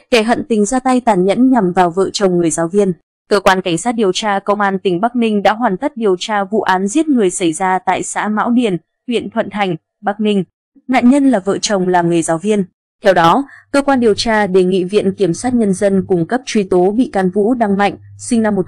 kẻ hận tình ra tay tàn nhẫn nhằm vào vợ chồng người giáo viên. Cơ quan Cảnh sát điều tra Công an tỉnh Bắc Ninh đã hoàn tất điều tra vụ án giết người xảy ra tại xã Mão Điền, huyện Thuận Thành, Bắc Ninh. Nạn nhân là vợ chồng làm nghề giáo viên. Theo đó, cơ quan điều tra đề nghị Viện Kiểm sát Nhân dân cung cấp truy tố bị can Vũ Đăng Mạnh, sinh năm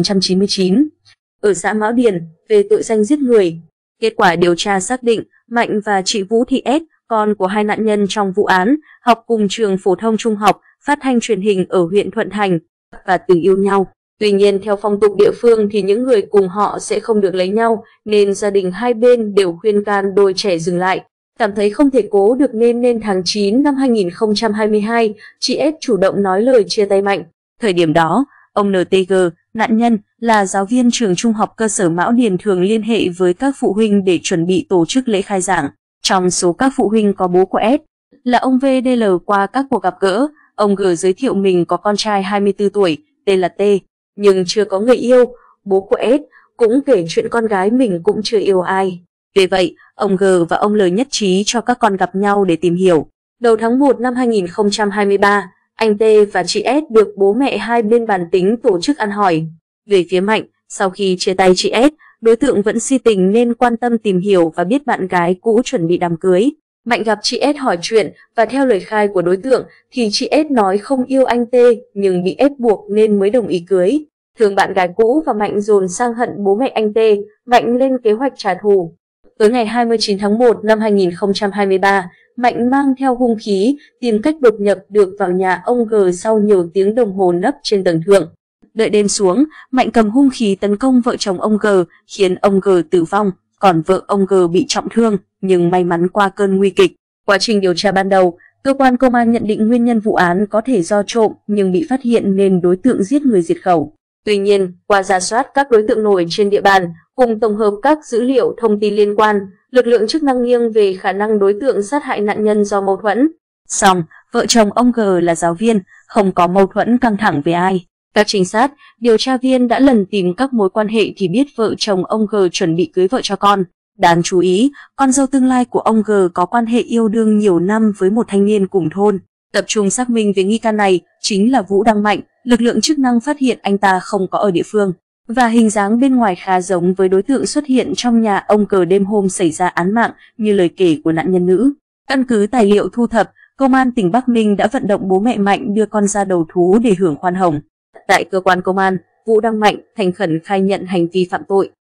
1999, ở xã Mão Điền, về tội danh giết người. Kết quả điều tra xác định Mạnh và chị Vũ Thị S, con của hai nạn nhân trong vụ án, học cùng trường phổ thông trung học, phát thanh truyền hình ở huyện Thuận Thành và từng yêu nhau. Tuy nhiên, theo phong tục địa phương thì những người cùng họ sẽ không được lấy nhau, nên gia đình hai bên đều khuyên can đôi trẻ dừng lại. Cảm thấy không thể cố được nên tháng 9 năm 2022, chị S chủ động nói lời chia tay Mạnh. Thời điểm đó, ông NTG, nạn nhân, là giáo viên trường trung học cơ sở Mão Điền thường liên hệ với các phụ huynh để chuẩn bị tổ chức lễ khai giảng. Trong số các phụ huynh có bố của S, là ông VDL. Qua các cuộc gặp gỡ, ông G giới thiệu mình có con trai 24 tuổi, tên là T, nhưng chưa có người yêu. Bố của S cũng kể chuyện con gái mình cũng chưa yêu ai. Vì vậy, ông G và ông L nhất trí cho các con gặp nhau để tìm hiểu. Đầu tháng 1 năm 2023, anh T và chị S được bố mẹ hai bên bàn tính tổ chức ăn hỏi. Về phía Mạnh, sau khi chia tay chị S, đối tượng vẫn si tình nên quan tâm tìm hiểu và biết bạn gái cũ chuẩn bị đám cưới. Mạnh gặp chị S hỏi chuyện và theo lời khai của đối tượng thì chị S nói không yêu anh T nhưng bị ép buộc nên mới đồng ý cưới. Thương bạn gái cũ và Mạnh dồn sang hận bố mẹ anh T, Mạnh lên kế hoạch trả thù. Tới ngày 29 tháng 1 năm 2023, Mạnh mang theo hung khí tìm cách đột nhập được vào nhà ông G sau nhiều tiếng đồng hồ nấp trên tầng thượng. Đợi đêm xuống, Mạnh cầm hung khí tấn công vợ chồng ông G, khiến ông G tử vong, còn vợ ông G bị trọng thương, nhưng may mắn qua cơn nguy kịch. Quá trình điều tra ban đầu, cơ quan công an nhận định nguyên nhân vụ án có thể do trộm nhưng bị phát hiện nên đối tượng giết người diệt khẩu. Tuy nhiên, qua rà soát các đối tượng nổi trên địa bàn, cùng tổng hợp các dữ liệu thông tin liên quan, lực lượng chức năng nghiêng về khả năng đối tượng sát hại nạn nhân do mâu thuẫn. Song, vợ chồng ông G là giáo viên, không có mâu thuẫn căng thẳng với ai. Các trinh sát, điều tra viên đã lần tìm các mối quan hệ thì biết vợ chồng ông G chuẩn bị cưới vợ cho con. Đáng chú ý, con dâu tương lai của ông G có quan hệ yêu đương nhiều năm với một thanh niên cùng thôn. Tập trung xác minh về nghi can này chính là Vũ Đăng Mạnh, lực lượng chức năng phát hiện anh ta không có ở địa phương và hình dáng bên ngoài khá giống với đối tượng xuất hiện trong nhà ông G đêm hôm xảy ra án mạng như lời kể của nạn nhân nữ. Căn cứ tài liệu thu thập, Công an tỉnh Bắc Ninh đã vận động bố mẹ Mạnh đưa con ra đầu thú để hưởng khoan hồng. Tại cơ quan công an, Vũ Đăng Mạnh thành khẩn khai nhận hành vi phạm tội.